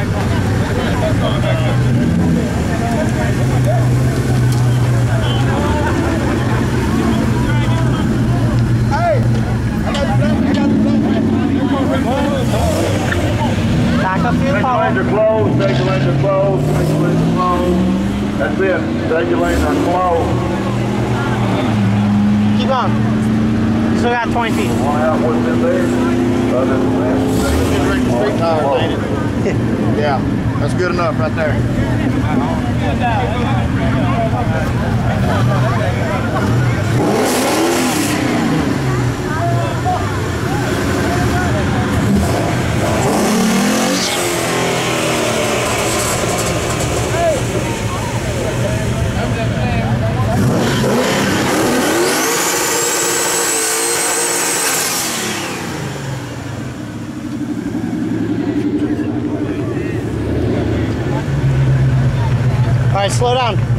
Back up to your pole. Lanes are closed, safety lanes are closed, safety lanes are closed. That's it, safety lanes are closed. Keep going. Still got 20 feet. One out, what's in there? Other than that, Straight tires, ain't it? Yeah, that's good enough right there. All right, slow down.